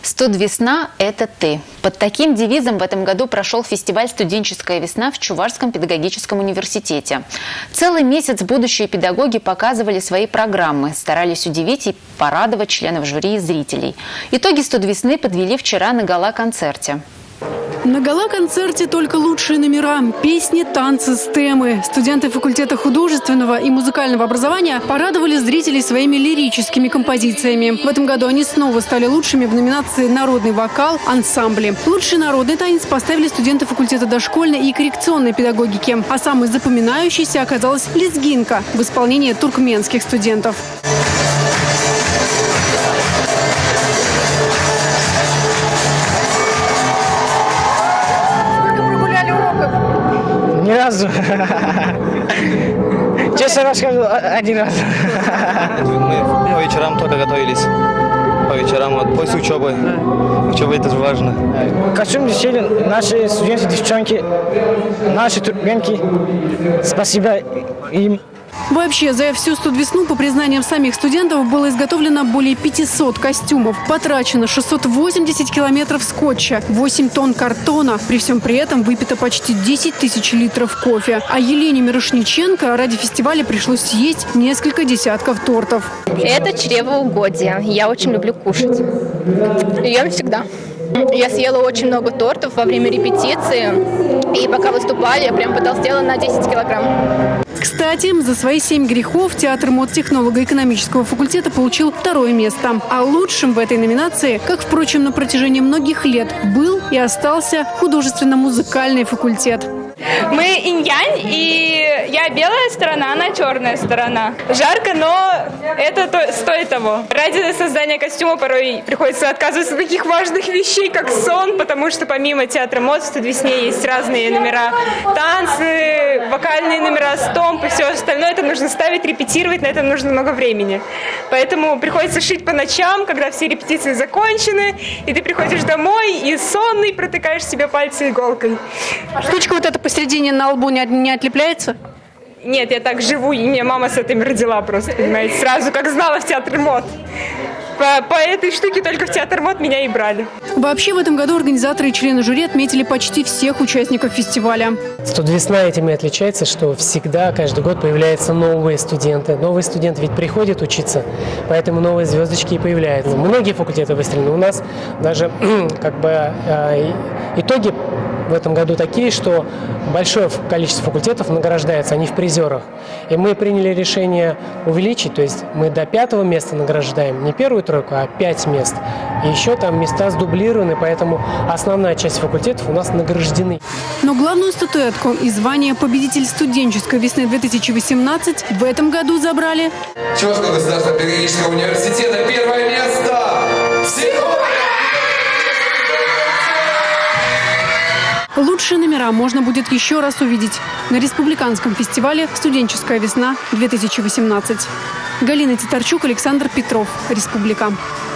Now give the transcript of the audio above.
«100 – это ты». Под таким девизом в этом году прошел фестиваль «Студенческая весна» в Чувашском педагогическом университете. Целый месяц будущие педагоги показывали свои программы, старались удивить и порадовать членов жюри и зрителей. Итоги «100 весны» подвели вчера на гала-концерте. На гала-концерте только лучшие номера, песни, танцы, стемы. Студенты факультета художественного и музыкального образования порадовали зрителей своими лирическими композициями. В этом году они снова стали лучшими в номинации «Народный вокал», «Ансамбли». Лучший народный танец поставили студенты факультета дошкольной и коррекционной педагогики. А самой запоминающейся оказалась «Лезгинка» в исполнении туркменских студентов. Ни разу. Честно расскажу, один раз. Мы по вечерам только готовились. По вечерам, вот после учебы. Учеба это же важно. Костюм решили наши студенты, девчонки, наши туркменки. Спасибо им. Вообще, за всю «100 по признаниям самих студентов, было изготовлено более 500 костюмов. Потрачено 680 километров скотча, 8 тонн картона. При всем при этом выпито почти 10 тысяч литров кофе. А Елене Мирошниченко ради фестиваля пришлось съесть несколько десятков тортов. Это чревоугодие. Я очень люблю кушать. Ем всегда. Я съела очень много тортов во время репетиции. И пока выступали, я прям потолстела на 10 килограмм. Кстати, за свои 7 грехов театр мод-технолого-экономического факультета получил 2-е место. А лучшим в этой номинации, как, впрочем, на протяжении многих лет, был и остался художественно-музыкальный факультет. Мы инь-янь, и я белая сторона, она черная сторона. Жарко, но это стоит того. Ради создания костюма порой приходится отказываться от таких важных вещей, как сон, потому что помимо театра мод в «100 весне» есть разные номера, танцы, вокальные номера, стомп и все остальное. Это нужно ставить, репетировать, на это нужно много времени. Поэтому приходится шить по ночам, когда все репетиции закончены, и ты приходишь домой и сонный протыкаешь себе пальцы иголкой. А штучка вот эта посередине на лбу не отлепляется? Нет, я так живу, и меня мама с этим родила просто, понимаете, сразу как знала в театр мод. По этой штуке только в театр мод меня и брали. Вообще в этом году организаторы и члены жюри отметили почти всех участников фестиваля. «100 весна» этим и отличается, что всегда, каждый год появляются новые студенты. Новые студенты ведь приходят учиться, поэтому новые звездочки и появляются. Многие факультеты выстрелены. У нас даже итоги в этом году такие, что большое количество факультетов награждается, они в призерах. И мы приняли решение увеличить, то есть мы до 5-го места награждаем не 1-ю тройку, а 5 мест. И еще там места сдублированы, поэтому основная часть факультетов у нас награждены. Но главную статуэтку и звание «Победитель студенческой весны 2018» в этом году забрали Чувашского государственного педагогического университета 1-е место! Лучшие номера можно будет еще раз увидеть на республиканском фестивале «Студенческая весна-2018». Галина Титарчук, Александр Петров. Республика.